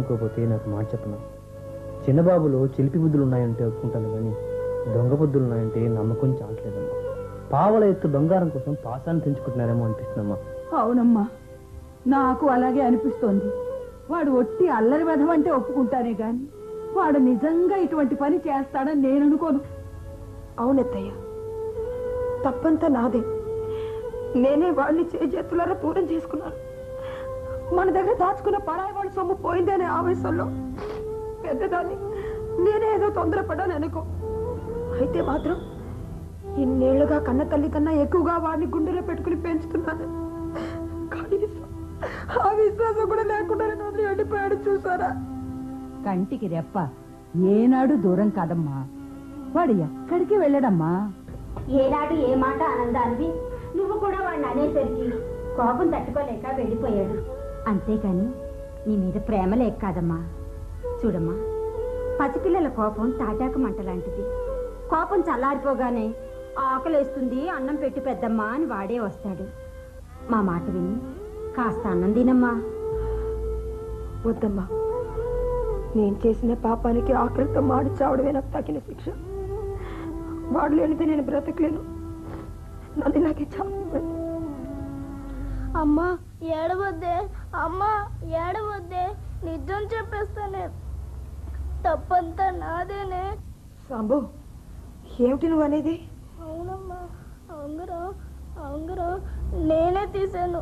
అనుకోకపోతే నాకు మాట చెప్పను. చిన్నబాబులో చిలిపి బుద్ధులు ఉన్నాయంటే ఒప్పుకుంటాను, కానీ దొంగ బుద్ధులు ఉన్నాయంటే నమ్మకం చాలట్లేదమ్మా. పావల ఎత్తు బంగారం కోసం పాసాన్ని తెంచుకుంటున్నారేమో అనిపిస్తుందమ్మా. అవునమ్మా, నాకు అలాగే అనిపిస్తోంది. వాడు ఒట్టి అల్లరి వెధవంటే ఒప్పుకుంటానే గాని వాడు నిజంగా ఇటువంటి పని చేస్తాడని నేను అనుకోను. అవునత్తయ్య, తప్పంతా నాదే. నేనే వాళ్ళని చేతులారా దూరం చేసుకున్నాను. మన దగ్గర దాచుకున్న పరాయి వాళ్ళ సొమ్ము పోయిందనే ఆవేశంలో పెద్దదాన్ని నేనే ఏదో తొందరపడ్డాను అనుకో. అయితే మాత్రం ఇన్నేళ్లుగా కన్న తల్లి కన్నా ఎక్కువగా వాడిని గుండెలో పెట్టుకుని పెంచుతున్నాను. కానీ ఆ విశ్వాసం కూడా లేకుండా వదిలి వెళ్ళిపోయాడు. చూసారా? కంటికి రెప్ప ఏనాడు దూరం కాదమ్మా. వాడు ఎక్కడికి వెళ్ళడమ్మా. ఏనాడు ఏ మాట ఆనందాన్ని నువ్వు కూడా వాడిని అనేసరికి కోపం తట్టుకోలేక వెళ్ళిపోయాడు. అంతేకాని నీ మీద ప్రేమ లేక కాదమ్మా. చూడమ్మా, పసిపిల్లల కోపం తాటాకు మంట లాంటిది. కోపం చల్లారిపోగానే ఆకలేస్తుంది, అన్నం పెట్టి పెద్దమ్మా అని వాడే వస్తాడు. మా మాట విని కాస్త అన్నం తినమ్మా. వద్దమ్మా, నేను చేసిన పాపానికి ఆకలితో మాడి చావడమే నాకు తగిన శిక్ష. వాడు లేనిదే నేను బ్రతకలేను. నన్ను ఇలాగే చావు. అమ్మా ఏడవద్దే, అమ్మా ఏడవద్దే, నిజం చెప్పేస్తానే, తప్పంతా నాదేనే. సాంబు, ఏమిటి నువ్వు అనేది? అవునమ్మా, అంగురం నేనే తీశాను.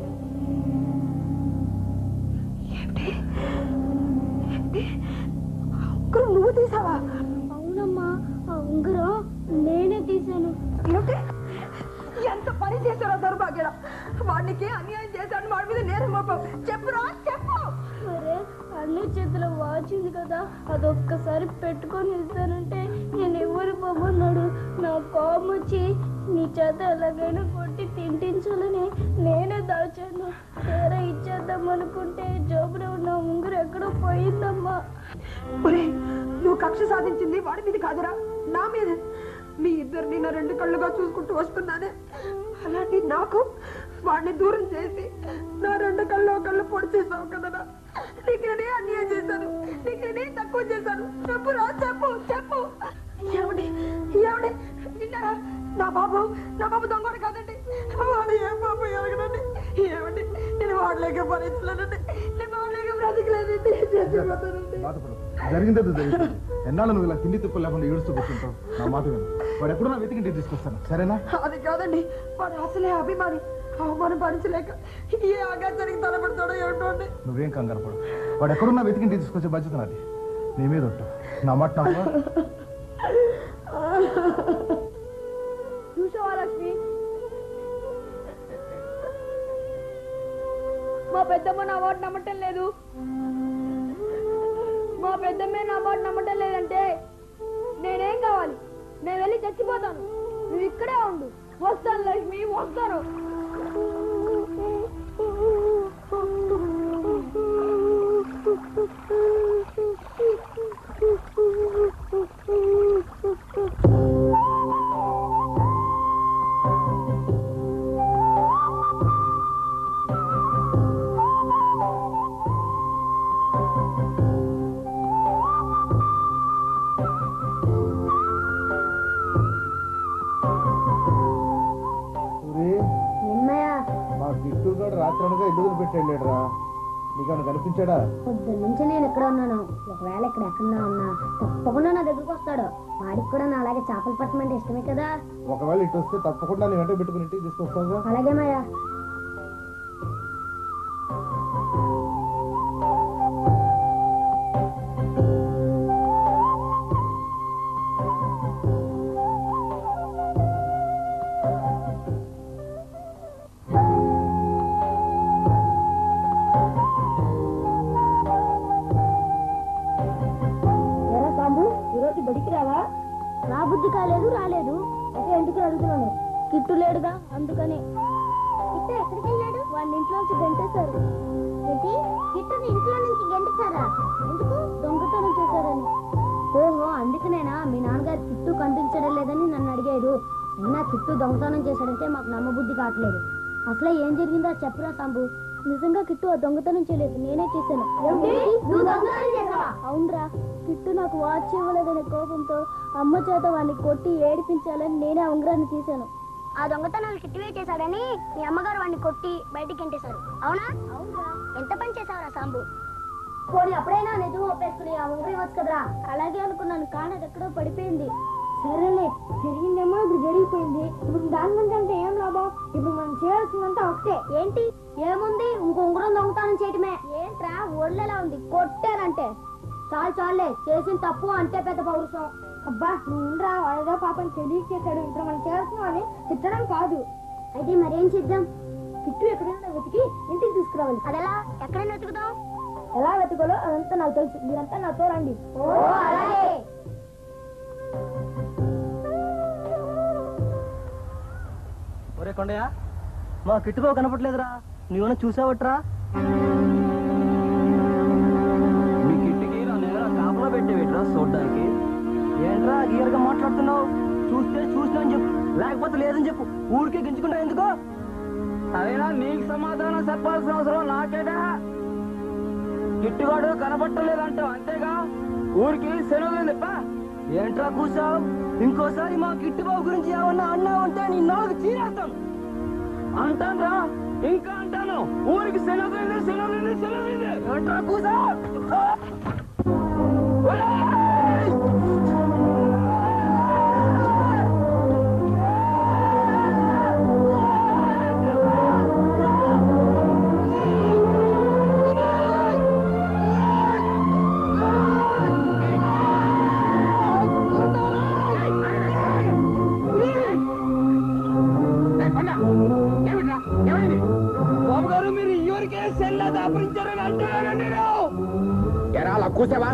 నువ్వు తీసావా? అవునమ్మా, అంగురం నేనే తీశాను. ఏమిటి? ఎంత పని చేశారో దౌర్భాగ్యం. వాడికి అన్యాయం చేశాడు, వాడి మీద నేరం మోపావు. చెప్పురా, చెప్పు. మరే అన్ని చేతులు వాచింది కదా, అదొక్కసారి పెట్టుకొని ఇస్తానంటే నేను ఎవరు పోమన్నాడు. నా కోపం వచ్చి నీ చేత ఎలాగైనా కొట్టి తింటించాలని నేనే దాచాను. తీరా ఇచ్చేద్దాం అనుకుంటే జోబులో ఉన్న ఉంగురు ఎక్కడో పోయిందమ్మా. నువ్వు కక్ష సాధించింది వాడి మీద కాదురా, నా మీద. మీ ఇద్దరిని నా రెండు కళ్ళుగా చూసుకుంటూ వస్తున్నానే. అలాంటి నాకు వాడిని దూరం చేసి నా రెండు కళ్ళు కళ్ళు పొడి చేసావు కదా. నీకు నేనే అన్యాయం చేశాను, నీకు నేనే తక్కువ చేశాను. చెప్పురా, చెప్పు చెప్పు. ఏమండి ఏమండి విన్నారా? నా బాబు దొంగడు కాదండి. వాడు ఏం బాబు ఎరగనండి. ఏమండి, నేను వాడలేక భరించలేనండి, నేను వాడలేక బ్రతకలేనండి. చచ్చిపోతానండి. జరిగిందేదో జరిగింది. ఎన్నాళ్ళు నువ్వు ఇలా తిండి తిప్పలు లేకుండా ఏడుస్తూ కూర్చుంటావు. నా మాట విను. వాడు ఎప్పుడో నా వెతికింటి తీసుకొస్తాను, సరేనా? అది కాదండి, వాడు అసలే అభిమాని. అవమానం భరించలేక ఏ ఆగాచానికి తలపడతాడో ఏమిటో అండి. నువ్వేం కంగారు పడు. వాడు ఎక్కడున్నా వెతికింటి తీసుకొచ్చే బాధ్యత నాది. నీ మీద ఉంటా. నా మాట చూసావా లక్ష్మి, మా పెద్దమ్మ నా మాట నమ్మటం లేదు. మా పెద్దమ్మే నా మాట నమ్మటం లేదంటే నేనేం కావాలి? నేను వెళ్ళి చచ్చిపోతాను. నువ్వు ఇక్కడే ఉండు. వస్తాను లక్ష్మి, వస్తాను. రాత్రనగా ఇల్లు పెట్టాడురా. నీకేమైనా కనిపించాడా? పొద్దున్న నుంచి నేను ఎక్కడ ఉన్నాను. ఒకవేళ ఇక్కడ ఎక్కడన్నా ఉన్నా తప్పకుండా నా దగ్గరకు వస్తాడు. వాడికి కూడా నా అలాగే చేపలు పట్టమంటే ఇష్టమే కదా. ఒకవేళ ఇటు వస్తే తప్పకుండా నీ వెంట పెట్టుకుని ఇంటికి తీసుకొస్తాను. అలాగే మాయా. రాబుద్ధి కాలేదు, రాలేదు. అదే ఎందుకు అడుగుతున్నాను. కిట్టు లేడుగా, అందుకని. కిట్టు ఎక్కడికి వెళ్ళాడు? వాళ్ళ ఇంట్లోంచి గంటేశారు. కిట్టుని ఇంట్లో నుంచి గంటేశారా? ఎందుకు? దొంగతనం చేశారని. ఓహో, అందుకనేనా మీ నాన్నగారు కిట్టు కనిపించడం లేదని నన్ను అడిగారు. అయినా కిట్టు దొంగతనం చేశాడంటే మాకు నమ్మబుద్ధి కావట్లేదు. అసలే ఏం జరిగిందో చెప్పురా సాంబు. నిజంగా కిట్టు ఆ దొంగతనం చేయలేదు, నేనే చేశాను. అవునరా, కిట్టు నాకు వాచ్ ఇవ్వలేదనే కోపంతో అమ్మ చేత వాడిని కొట్టి ఏడిపించాలని నేనే ఉంగరాన్ని తీశాను. ఆ దొంగతనాలు కిట్టివే చేశాడని మీ అమ్మగారు వాడిని కొట్టి బయటికి ఎంటేశారు. అవునా? ఎంత పని చేశావురా సాంబు? పోనీ అప్పుడైనా నిజం ఒప్పేసుకుని ఆ ఉంగరం ఇవ్వచ్చు కదరా. అలాగే అనుకున్నాను, కానీ అది ఎక్కడో పడిపోయింది. సరేలే, జరిగిందేమో ఇప్పుడు జరిగిపోయింది. ఇప్పుడు దాని గురించి అంటే ఏం లాభం? ఇప్పుడు మనం చేయాల్సిందంతా ఒకటే. ఏంటి? ఏముంది, ఇంకో ఉంగరం దొంగతనం చేయటమే. ఏంట్రా ఒళ్ళెలా ఉంది, కొట్టానంటే చాలు చాలులే, చేసిన తప్పు అంటే పెద్ద పౌరుషం. అబ్బా నువ్వు ఉండరా, వాడేదో పాపం తెలియక చేశాడు, ఇప్పుడు మనం చేయాల్సిన అని తిట్టడం కాదు. అయితే మరేం చేద్దాం? కిట్టు ఎక్కడైనా వెతికి ఇంటికి తీసుకురావాలి. అదెలా? ఎక్కడైనా వెతుకుదాం? ఎలా వెతకాలో అదంతా నాకు తెలుసు, మీరంతా నాతో రండి. ఒరే కొండయ్య, మా కిట్టుకో కనపట్లేదురా, నువ్వేమన్నా చూసావట్రా? మీ కిట్టుకి కాపలా పెట్టేవిట్రా చూడ్డానికి. ఏంట్రా గీరగా మాట్లాడుతున్నావు? చూస్తే చూసినా అని చెప్పు, లేకపోతే లేదని చెప్పు. ఊరికే గించుకుంటా ఎందుకో? అయినా నీకు సమాధానం చెప్పాల్సిన అవసరం నాకేటా? కిట్టుగాడు కనపట్టలేదంటావు అంతేగా, ఊరికి సెలవు తప్ప. ఏంట్రా కూర్చావు? ఇంకోసారి మా కిట్టుబాబు గురించి ఏమన్నా అన్నావంటే నీ నాలుగు చీరేస్తాను. అంటాను రా, ఇంకా అంటాను. ఊరికి సెలవు ఏంట్రా కూర్చావు? బాబు గారు, మీరు ఈ ఊరికే సెల్లా దాపరించారని అంటున్నారండి. అలా కూసావా?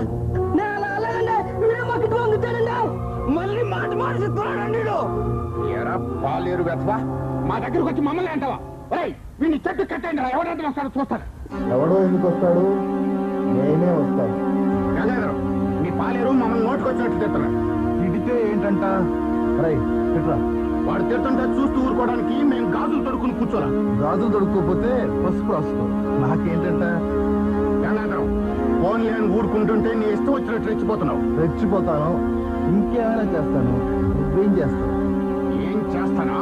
మళ్ళీ మాట మార్చుతున్నాడండి. ఎరా పాలేరు వెతవా, మా దగ్గరకు వచ్చి మమ్మల్ని అంటావా? వీడిని చెట్టు కట్టండి రా, ఎవరైతే వస్తాడో చూస్తాడు. ఎవడో ఎందుకు వస్తాడు? నేనే వస్తాను. గంగాధరం, మీ పాలేరు మమ్మల్ని నోటుకొచ్చినట్టు తిడుతున్నాడు. తిడితే ఏంటంట? తిట్రా. వాడు తిడుతుంటే చూస్తూ ఊరుకోవడానికి మేము గాజులు తొడుక్కుని కూర్చోరా. గాజులు దొరుకుకోపోతే పసుపు రాసుకో. నాకేంటంట? గంగాధరం, ఫోన్ లేని ఊరుకుంటుంటే నీ ఇష్టం వచ్చినట్టు రెచ్చిపోతున్నావు. రెచ్చిపోతాను, ఇంకేమైనా చేస్తాను. నువ్వేం చేస్తావు? ఏం చేస్తానా?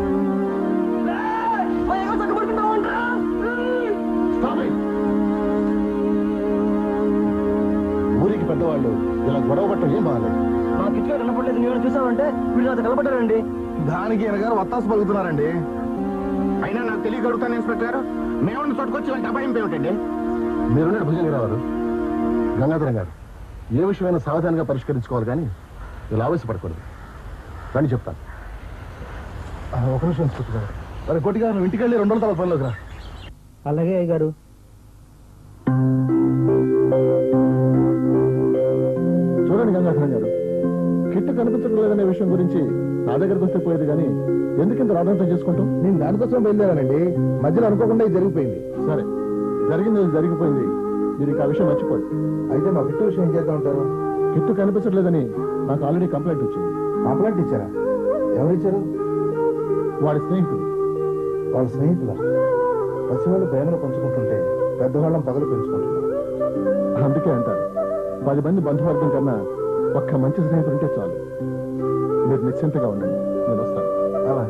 ఊరికి పెద్దవాళ్ళు ఇలా గొడవ పట్టడం ఏం బాగాలేదు. మా కిట్టుగా కనపడలేదు, నువ్వు చూసావంటే వీళ్ళు నాతో కలపడ్డారండి. దానికి ఎనగారు వత్తాసు పలుకుతున్నారండి. అయినా నాకు తెలియగలుగుతాను ఇన్స్పెక్టర్, మేమన్న చోటుకొచ్చి ఇలాంటి అభయం ఏమిటండి? మీరున్నాడు భుజంగరావు. గంగాధరం గారు, ఏ విషయమైనా సావధానంగా పరిష్కరించుకోవాలి కానీ ఇలా ఆవేశపడకూడదు. కానీ చెప్తాను. ఒక నిమిషం ఇన్స్పెక్టర్. మరి కొట్టిగా నువ్వు ఇంటికి వెళ్ళి 2 రోజుల తర్వాత పనిలోకి రా. అలాగే అయ్యగారు. చూడండి గంగాధరం గారు, కిట్టు కనిపించడం లేదనే విషయం గురించి నా దగ్గరకు వస్తే పోయేది కానీ ఎందుకింత రాదంతం చేసుకుంటాం? నేను దానికోసం బయలుదేరానండి, మధ్యలో అనుకోకుండా ఇది జరిగిపోయింది. సరే, జరిగింది జరిగిపోయింది, మీరు ఆ విషయం మర్చిపోదు. అయితే మా కిట్టు విషయం ఏం చేద్దాం ఉంటారు? కిట్టు కనిపించట్లేదని నాకు ఆల్రెడీ కంప్లైంట్ వచ్చింది. కంప్లైంట్ ఇచ్చారా? ఎవరిచ్చారు? వాడి స్నేహితులు. వాళ్ళ స్నేహితుల పసివాళ్ళు ప్రేమను పంచుకుంటుంటే పెద్దవాళ్ళం పగలు పెంచుకుంటున్నారు. అందుకే అంటారు, 10 మంది బంధువర్గం కన్నా ఒక్క మంచి స్నేహితులు ఉంటే చాలు. మీరు నిశ్చింతగా ఉండండి, నేను వస్తాను. అలా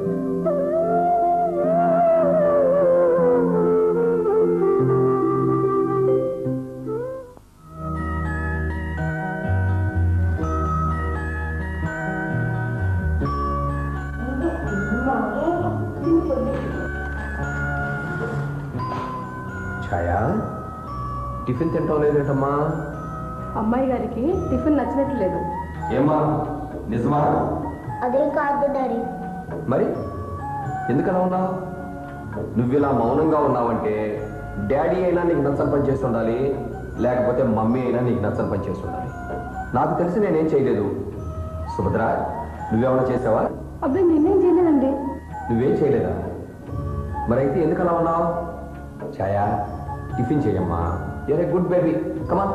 ఛాయా, టిఫిన్ తింటాం లేదేంటమ్మా? అమ్మాయి గారికి టిఫిన్ నచ్చినట్లేదు. ఏమా, నిజమా? అదేం కాదు డాడీ. మరి ఎందుకలా ఉన్నావు? నువ్వు ఇలా మౌనంగా ఉన్నావంటే డాడీ అయినా నీకు నచ్చని పని చేసి ఉండాలి, లేకపోతే మమ్మీ అయినా నీకు నచ్చని పని చేసి ఉండాలి. నాకు తెలిసి నేనేం చేయలేదు. సుభద్ర, నువ్వేమైనా చేసావా? అబ్బాయి నేనేం చేయలేదండి. నువ్వేం చేయలేదా? మరైతే ఎందుకు అలా ఉన్నావు? ఛాయా, టిఫిన్ చేయమ్మా. You're a good baby, come on.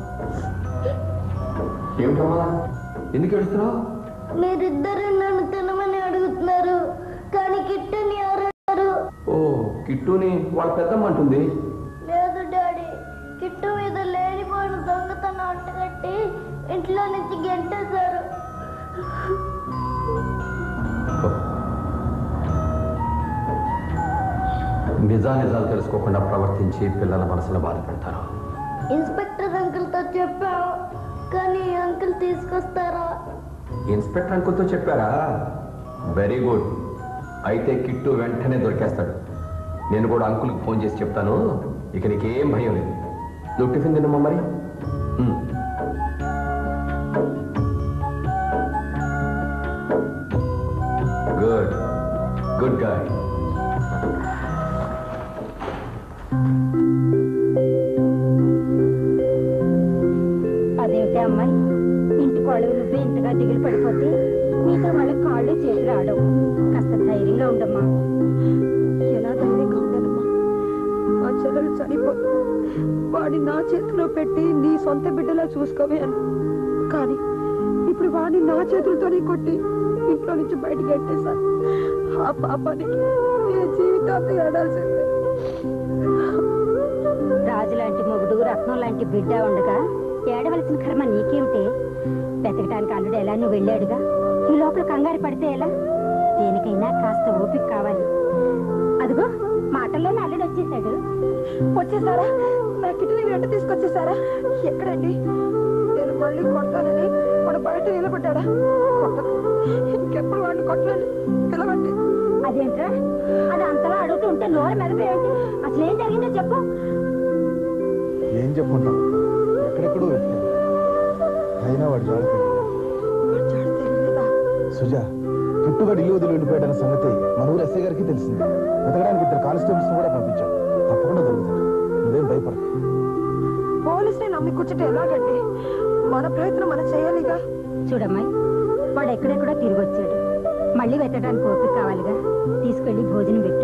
ఏమిటమ్మా, ఎందుకు ఏడుస్తున్నావు? మీరిద్దరు నన్ను తినమని అడుగుతున్నారు, కానీ కిట్టుని ఎవరు ఓ కిట్టుని వాళ్ళ పెద్దమ్మ అంటుంది. లేదు డాడీ, కిట్టు మీద లేనిపోయిన దొంగతనం అంటగట్టి ఇంట్లో నుంచి గెంటేశారు. నిజాలు తెలుసుకోకుండా ప్రవర్తించి పిల్లల మనసులో బాధ పెడతారు. ఇన్స్పెక్టర్ అంకుల్తో చెప్పావు, కానీ అంకుల్ తీసుకొస్తారా? ఇన్స్పెక్టర్ అంకుల్తో చెప్పారా? Very good. అయితే కిట్టు వెంటనే దొరికేస్తాడు. నేను కూడా అంకుల్కి ఫోన్ చేసి చెప్తాను. ఇక నీకేం భయం లేదు. నువ్వు టిఫిన్ తిన్నమ్మా మరి. Good good guy. అదేమిటి అమ్మాయి, ఇంటి కోళ్ళు నువ్వే ఇంతగా దిగులు పడిపోతే మిగతా వాళ్ళకి కాళ్ళు చేతులు ఆడవు. కాస్త ధైర్యంగా ఉండమ్మా. ఎలా ధైర్యంగా ఉండనమ్మా? మా చెల్లెలు చనిపోతే వాడిని నా చేతిలో పెట్టి నీ సొంత బిడ్డలా చూసుకోవే అని. కానీ ఇప్పుడు వాడిని నా చేతులతోనే కొట్టి ఇంట్లో నుంచి బయటికి ఎట్టేశాను. ఆ పాపానికి ఏ జీవితాంతం ఏడాల్సిందే. రాజు లాంటి మొగుడు, రత్నం లాంటి బిడ్డ ఉండగా ఏడవలసిన కర్మ నీకేమిటే? వెతకటానికి అల్లుడు ఎలా నువ్వు వెళ్ళాడుగా, ఈ లోపల కంగారు పడితే ఎలా? దేనికైనా కాస్త ఓపిక కావాలి. అదిగో మాటల్లోనే అల్లుడు వచ్చేసాడు. వచ్చేసారా? నా కిటిని వెంట తీసుకొచ్చేసారా? ఎక్కడండి? నేను మళ్ళీ కొడతానని వాడు బయట నిలబడ్డా. కొట్టను, ఇంకెప్పుడు వాడిని కొట్టనండి. పిలవండి. అదేంట్రా, అది అంతలా అడుగుతూ ఉంటే నోరు మెదపేయండి. అసలు ఏం జరిగిందో చెప్పు. ఏం చెప్పుకుంటాం? ఎక్కడెక్కడో వెతికాను, అయినా వాడు జాడతాడు. సుజా, కిట్టుగాడు ఇల్లు వదిలి వెళ్ళిపోయాడన్న సంగతి మన ఊరు ఎస్ఐ గారికి తెలిసింది. వెతకడానికి 2 కానిస్టేబుల్స్ కూడా పంపించాం. తప్పకుండా దొరుకుతాడు. నువ్వేం భయపడదు. పోలీసుని నమ్మి కూర్చుంటే ఎలాగండి? మన ప్రయత్నం మనం చేయాలిగా. చూడమ్మాయి, వాడు ఎక్కడెక్కడో తిరిగి వచ్చాడు. మళ్ళీ వెతకడానికి ఓపిక కావాలిగా. తీసుకెళ్లి భోజనం పెట్టు.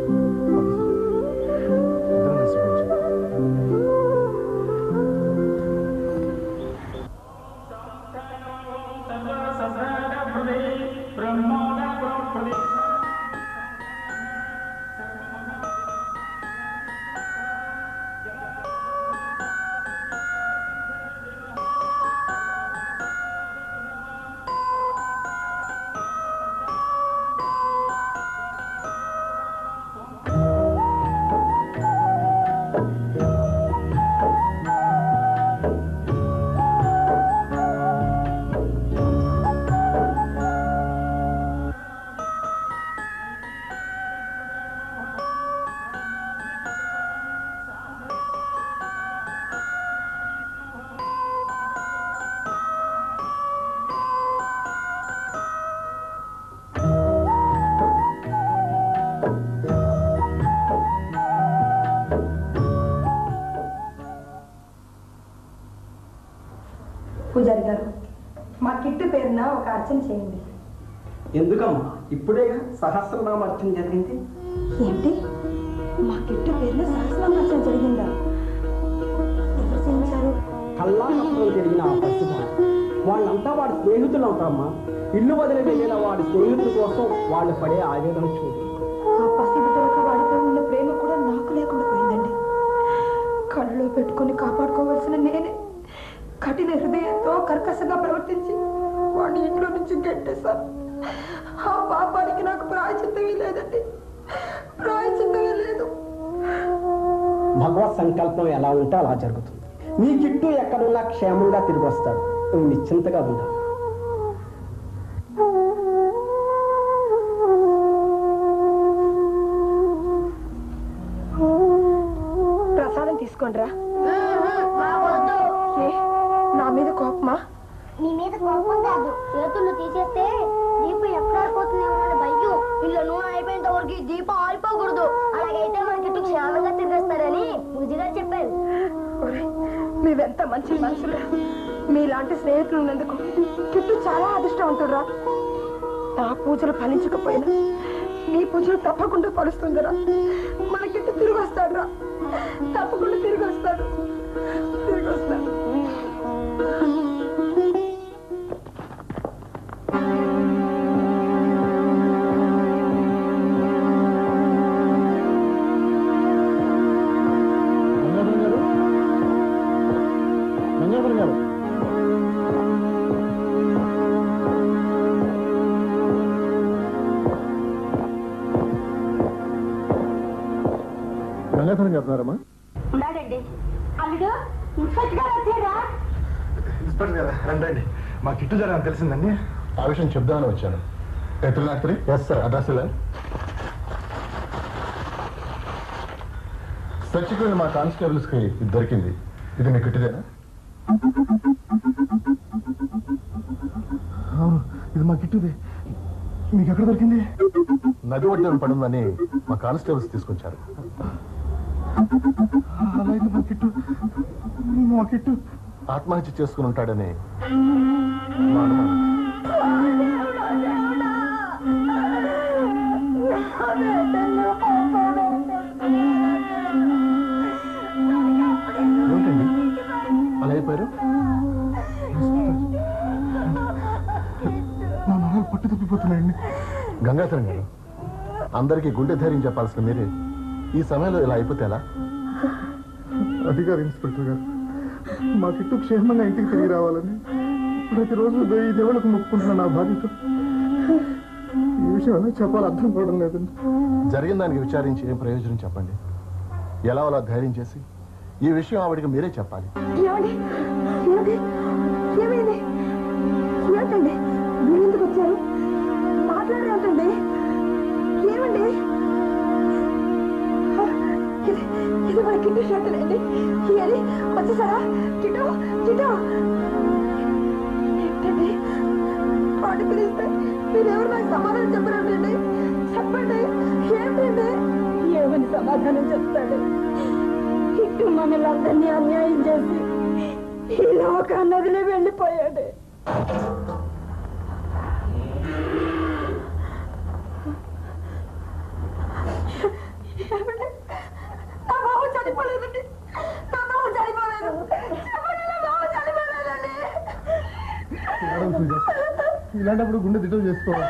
పూజారి గారు, మా కిట్టు పేరున ఒక అర్చన చేయండి. ఎందుకమ్మా? ఇప్పుడేగా సహస్రనామ అర్చన జరిగింది. ఏంటి? మా కిట్టు పేరున సహస్రనామ అర్చన జరిగిందా? ఎవరు చేయించారు? కల్లాకప్పుడు జరిగిన ఆ పరిస్థితి వాళ్ళంతా వాడి స్నేహితులు అవుతారమ్మా. ఇల్లు వదిలి వెళ్ళిన వాడి స్నేహితుల కోసం వాళ్ళు పడే ఆవేదన చూడు. ఆ పసిబిడ్డలకు వాడిపై ఉన్న ప్రేమ కూడా నాకు లేకుండా పోయిందండి. కళ్ళలో పెట్టుకుని కాపాడుకోవాల్సిన నేనే కఠిన హృదయంతో కర్కశంగా ప్రవర్తించి వాడిని ఇంట్లో నుంచి గెంటేశాను. ఆ పాపానికి నాకు ప్రాయచిత్తమే లేదండి. ప్రాయచిత్తమే లేదు. భగవత్ సంకల్పం ఎలా ఉంటే అలా జరుగుతుంది. నీ కిట్టు ఎక్కడున్నా క్షేమంగా తిరిగి వస్తాడు. నువ్వు నిశ్చింతగా ఉంటావు. ప్రసాదం తీసుకోండిరా. నా మీద కోపమా? నీ మీద కోపం కాదు, చేతులు తీసేస్తే దీపం ఎక్కడ ఆరిపోతుందేమో భయం. ఇల్లు నూనె అయిపోయినంత వరకు దీపం ఆరిపోకూడదు. అలాగైతే మనకి ఇటు క్షేమంగా తిరిగేస్తారని పూజగా చెప్పారు. మీవెంత మంచి మనుషులు. మీలాంటి స్నేహితులు ఉన్నందుకు కిట్టు చాలా అదృష్టవంతుడురా. నా పూజలు ఫలించకపోయినా నీ పూజలు తప్పకుండా ఫలిస్తుందిరా. మన కిట్టు తిరిగి వస్తాడురా. తప్పకుండా తిరిగి వస్తాడు. తిరిగి వస్తాడు. గంగాధరం గారు గంగాధరం గారు ఉన్నారమ్మా? ఉన్నాడండి. అల్లుడు ఇన్స్పెక్టర్ గారు వచ్చారా? ఇన్స్పెక్టర్ గారు రండి. మా కిట్టు జరగని తెలిసిందండి. ఆ విషయం చెప్దామని వచ్చాను. ఎత్తులాక్తరి? Yes sir. అడ్రస్ ఇలా చర్చికి వెళ్ళి మా కానిస్టేబుల్స్ కి ఇది దొరికింది. ఇది మీ కిట్టుదేనా? ఇది మా కిట్టుదే. మీకు ఎక్కడ దొరికింది? నది ఒడ్డున పడుందని మా కానిస్టేబుల్స్ తీసుకొచ్చారు. అలాగే మా కిట్టు ఆత్మహత్య చేసుకుని ఉంటాడని మా అనుమానం. ఏమిటండి అలా అయిపోయారు? నా నరాలు పట్టు తప్పిపోతున్నాయండి. గంగాధరం గారు, అందరికీ గుండె ధైర్యం చెప్పాల్సిన మీరే ఈ సమయంలో ఇలా అయిపోతే ఎలా? అది కాదు ఇన్స్పెక్టర్ గారు, మా కిట్టు క్షేమంగా ఇంటికి తిరిగి రావాలని ప్రతిరోజు ఈ దేవుళ్ళకు మొక్కుకుంటున్నా నా బాధ్యత. ఈ విషయం చెప్పాలి అర్థం కావడం లేదండి. జరిగిన దానికి విచారించి ఏం ప్రయోజనం చెప్పండి. ఎలా అలా ధైర్యం చేసి ఈ విషయం ఆవిడికి మీరే చెప్పాలి. ఏంటండి మీరు ఎందుకు వచ్చారు? మాట్లాడేంటండి? ఏమండి? ఇది మన కిట్టు షర్ట్లేండి. అది వచ్చేసారా? కిట్టు కిట్టు ఏంటండి పాట పిలిస్తే మీరెవరు నాకు సమాధానం చెప్పరండి. చెప్పండి ఏంటండి? ఏమని సమాధానం చెప్తాడు? కిట్టు మనల్ని అందరినీ అన్యాయం చేసి ఈ లోకాన్ని వదిలి వెళ్ళిపోయాడు. నా బాబు చనిపోలేదండి. నా బాబు చనిపోలేదు. చెప్పండి, నా బాబు చనిపోలేదండి. ఇలాంటప్పుడు గుండె దిటం చేసుకోవాలి.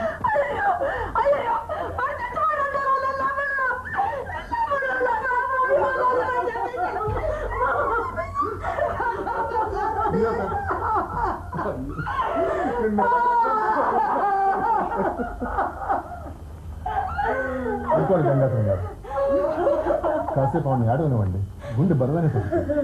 అనుకోండి గంగాధరం గారు, కాసేపు ఆమె ఆడనివ్వండి. గుండె బరువైన తగ్గుతుంది.